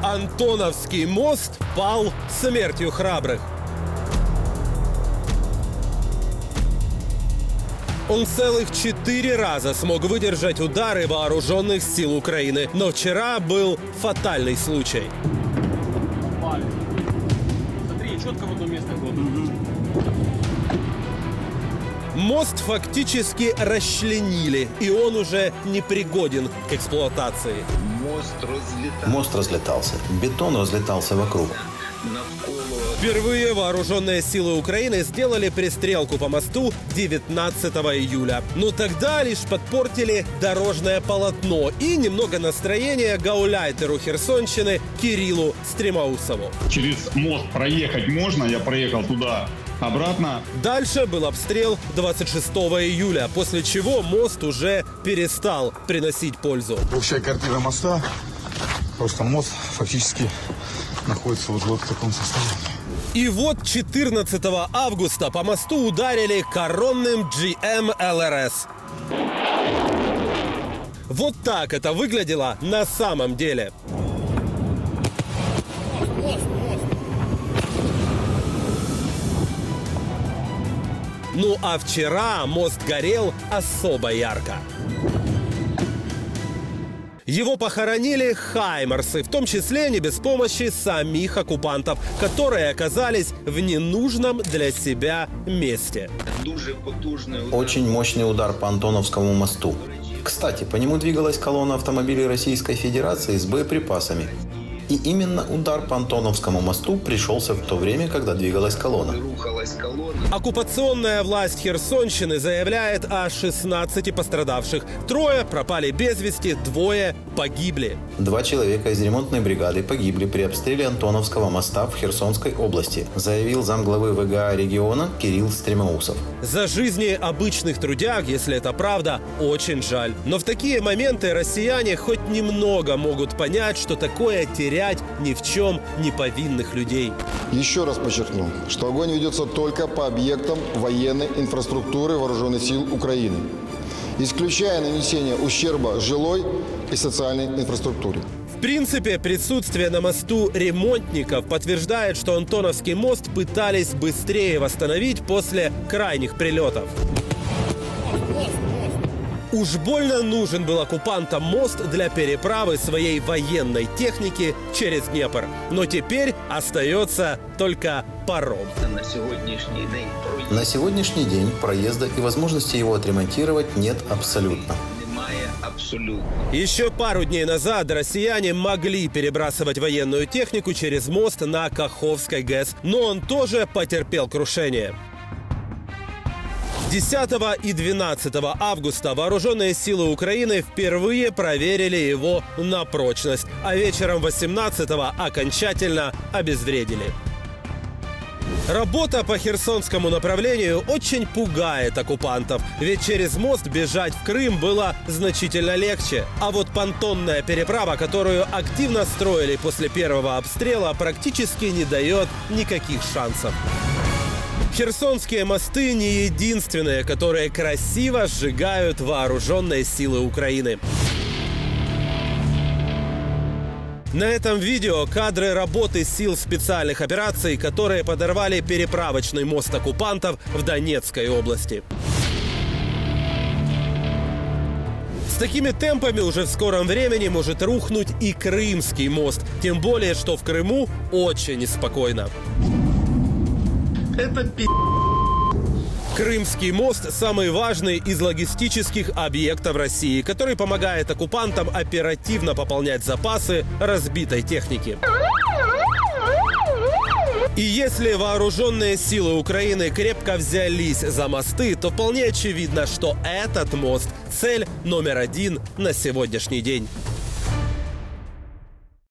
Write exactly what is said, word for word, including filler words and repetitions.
Антоновский мост пал смертью храбрых. Он целых четыре раза смог выдержать удары вооруженных сил Украины. Но вчера был фатальный случай. Смотри, четко в одно место. Мост фактически расчленили, и он уже непригоден к эксплуатации. Мост разлетался. Мост разлетался. Бетон разлетался вокруг. Впервые вооруженные силы Украины сделали пристрелку по мосту девятнадцатого июля. Но тогда лишь подпортили дорожное полотно и немного настроения гауляйтеру Херсонщины Кириллу Стремоусову. Через мост проехать можно, я проехал туда. Обратно. Дальше был обстрел двадцать шестого июля, после чего мост уже перестал приносить пользу. Общая картина моста. Просто мост фактически находится вот, вот в таком состоянии. И вот четырнадцатого августа по мосту ударили коронным джи эм эл эр эс. Вот так это выглядело на самом деле. Ну а вчера мост горел особо ярко. Его похоронили хаймарсы, в том числе не без помощи самих оккупантов, которые оказались в ненужном для себя месте. Очень мощный удар по Антоновскому мосту. Кстати, по нему двигалась колонна автомобилей Российской Федерации с боеприпасами. И именно удар по Антоновскому мосту пришелся в то время, когда двигалась колонна. Оккупационная власть Херсонщины заявляет о шестнадцати пострадавших. Трое пропали без вести, двое погибли. Два человека из ремонтной бригады погибли при обстреле Антоновского моста в Херсонской области, заявил замглавы вэ гэ а региона Кирилл Стремоусов. За жизни обычных трудяг, если это правда, очень жаль. Но в такие моменты россияне хоть немного могут понять, что такое терять ни в чем не повинных людей. Еще раз подчеркну, что огонь ведется только по объектам военной инфраструктуры Вооруженных сил Украины, исключая нанесение ущерба жилой и социальной инфраструктуре. В принципе, присутствие на мосту ремонтников подтверждает, что Антоновский мост пытались быстрее восстановить после крайних прилетов. Уж больно нужен был оккупантам мост для переправы своей военной техники через Днепр. Но теперь остается только паром. На сегодняшний день, На сегодняшний день проезда и возможности его отремонтировать нет абсолютно. абсолютно. Еще пару дней назад россияне могли перебрасывать военную технику через мост на Каховской ГЭС, но он тоже потерпел крушение. десятого и двенадцатого августа вооруженные силы Украины впервые проверили его на прочность, а вечером восемнадцатого окончательно обезвредили. Работа по Херсонскому направлению очень пугает оккупантов, ведь через мост бежать в Крым было значительно легче. А вот понтонная переправа, которую активно строили после первого обстрела, практически не дает никаких шансов. Херсонские мосты не единственные, которые красиво сжигают вооруженные силы Украины. На этом видео кадры работы сил специальных операций, которые подорвали переправочный мост оккупантов в Донецкой области. С такими темпами уже в скором времени может рухнуть и Крымский мост. Тем более, что в Крыму очень неспокойно. Это пи***. Крымский мост – самый важный из логистических объектов России, который помогает оккупантам оперативно пополнять запасы разбитой техники. И если вооруженные силы Украины крепко взялись за мосты, то вполне очевидно, что этот мост – цель номер один на сегодняшний день.